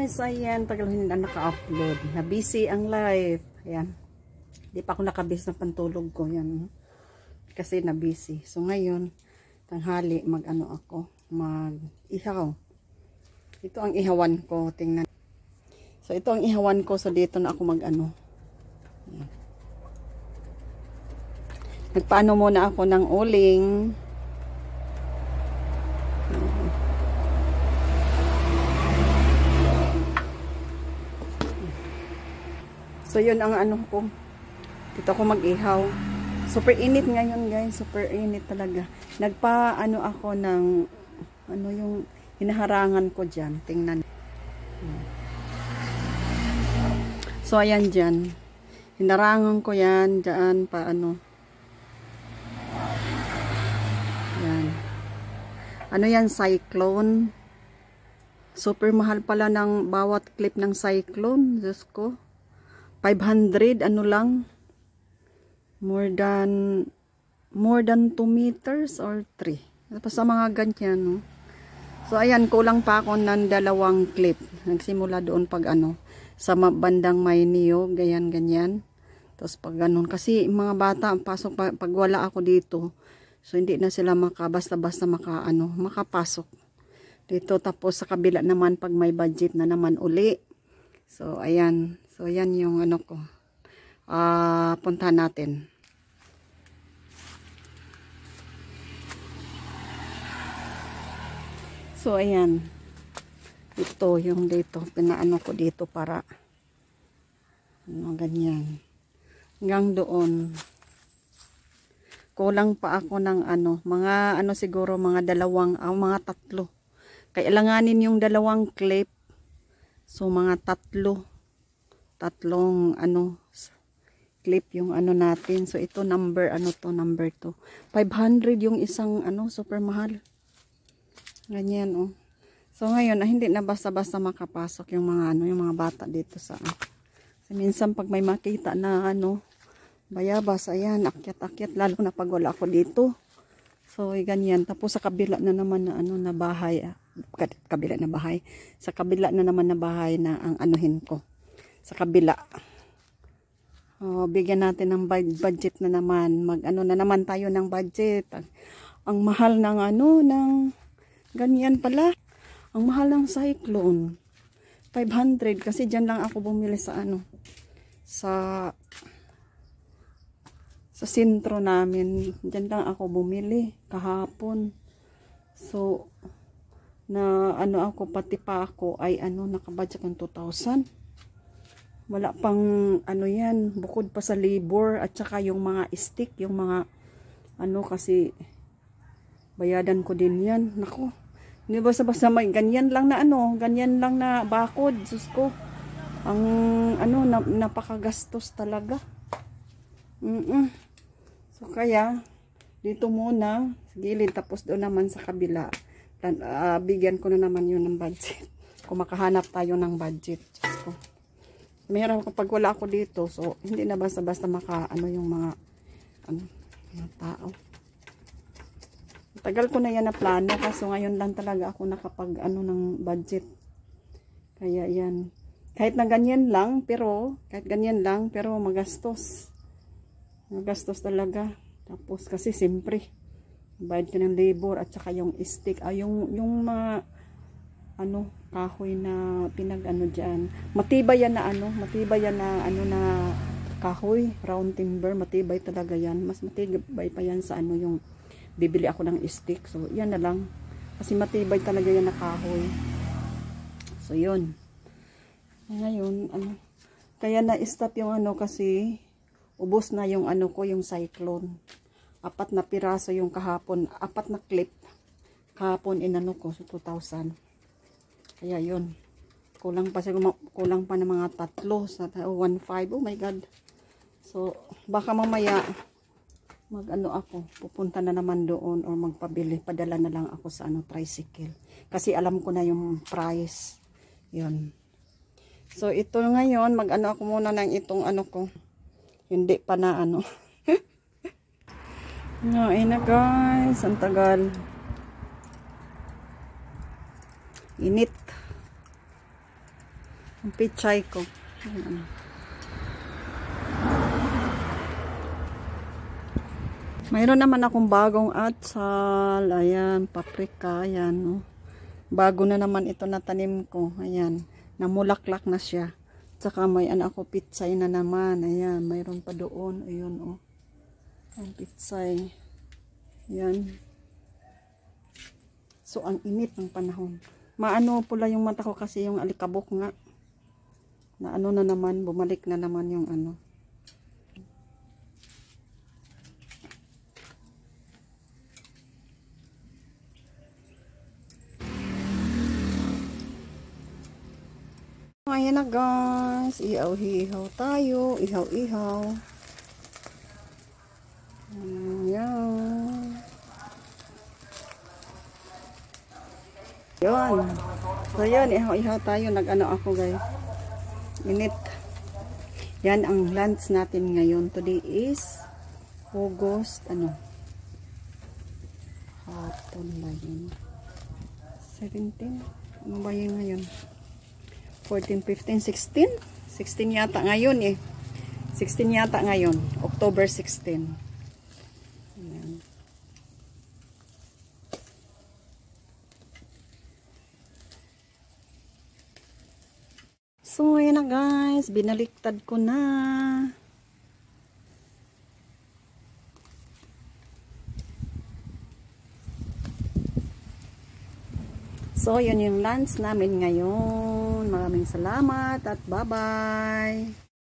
guys, ayan, tagal hindi na naka-upload. Na-busy ang live. Ayan. Di pa ako nakabis ng pantulog ko. Yan. Kasi na-busy. So ngayon, tanghali, mag-ano ako. Mag-ihaw. Ito ang ihawan ko. Tingnan. So ito ang ihawan ko. So dito na ako mag-ano. Ayan. Nagpaano muna ako ng uling. So yun ang ano ko. Dito ako mag-ihaw. Super init ngayon guys. Super init talaga. Nagpa-ano ako ng ano yung hinaharangan ko dyan. Tingnan. So ayan dyan. Hinarangan ko yan. Dyan pa ano. Yan. Ano yan? Cyclone. Super mahal pala ng bawat clip ng Cyclone. Diyos ko. 500 ano lang. More than 2 meters or 3. Tapos sa mga ganyan, no? So ayan, kulang pa ako ng 2 clip. Nagsimula doon pag ano, sa bandang may niyog, ganyan. Tapos pag ganun, kasi mga bata ang pasok pag wala ako dito. So hindi na sila basta-basta makapasok dito. Tapos sa kabila naman pag may budget na naman uli. So ayan. So, yan yung ano ko. Puntahan natin. So, ayan. Ito, yung dito. Pinaano ko dito para ano, ganyan. Hanggang doon. Kulang pa ako ng ano. Mga ano siguro, mga 2, mga 3. Kailanganin yung 2 clip. So, mga 3 ano clip yung ano natin. So ito number 2. 500 yung isang ano, super mahal. Ganyan oh. So ngayon hindi na basta-basta makapasok yung mga ano, yung mga bata dito sa so, minsan pag may makita na ano bayabas, ayan, akyat-akyat lalo na pag wala ako dito. So ganyan. Tapos sa kabila na naman na ano na bahay, kabila na bahay. Sa kabila na naman na bahay na ang anuhin ko. Sa kabila. Bigyan natin ng budget na naman. Mag-ano na naman tayo ng budget. Ang mahal ng ano, ng ganyan pala. Ang mahal ng Cyclone. 500 kasi dyan lang ako bumili sa ano. Sa sentro namin. Dyan lang ako bumili kahapon. So, na ano ako, pati pa ako ay ano, nakabudget ng 2,000. Wala pang ano yan, bukod pa sa labor at saka yung mga stick, yung mga ano kasi bayadan ko din yan. Nako, hindi basta-basta may ganyan lang na ano, ganyan lang na bakod. Sus ko, ang ano, napakagastos talaga. So kaya, dito muna, sa gilid, tapos doon naman sa kabila. Bigyan ko na naman yun ng budget. Kung makahanap tayo ng budget. Sus ko. Mayroon kapag wala ako dito, so hindi na basta-basta ano yung mga mga tao. Tagal ko na yan na plano, kaso ngayon lang talaga ako nakapag ano ng budget. Kaya yan. Kahit ganyan lang, pero magastos. Magastos talaga. Tapos kasi siyempre, bayad ka ng labor at saka yung stick, yung mga ano, kahoy na pinag-ano dyan. Matibay yan na kahoy, round timber, matibay talaga yan. Mas matibay pa yan sa ano yung bibili ako ng stick. So, yan na lang. Kasi matibay talaga yan na kahoy. So, yun. Ngayon, ano, kaya na-stop yung ano kasi ubos na yung ano ko, yung Cyclone. 4 na piraso yung kahapon, 4 na clip. Kahapon inano ko, so 2,000. Kaya yun. Kulang pa ng mga 3 sa 1.5. Oh my God. So, baka mamaya mag-ano ako. Pupunta na naman doon or magpabili. Padala na lang ako sa ano, tricycle. Kasi alam ko na yung price. Yun. So, ito ngayon, mag-ano ako muna ng itong ano ko. Hindi pa na ano. Ngayon na guys. Ang tagal. Init. Ang pichay ko. Ayan. Mayroon naman akong bagong atsal. Ayan, paprika. Ayan, oh. Bago na naman ito na tanim ko. Ayan, namulaklak na siya. Tsaka may ako pitsay na naman. Ayan, mayroon pa doon. Ayun, oh. Ang pitsay. Ayan. So, ang init ng panahon. Maano pula yung mata ko kasi yung alikabok nga. Na ano na naman, bumalik na naman yung ano. Ayan na guys, ihaw-ihaw tayo, ihaw-ihaw. Ayan. Yun. So yun, ihaw-ihaw tayo, nag-ano ako guys. Init. Yan ang lunch natin ngayon. Today is August, hapon ba yun? 17? Ano ba yun ngayon? 14, 15, 16? 16 yata ngayon eh. 16 yata ngayon. October 16. Ayan. So, ayan na guys. Binaliktad ko na. So, yun yung lunch namin ngayon. Maraming salamat at bye-bye.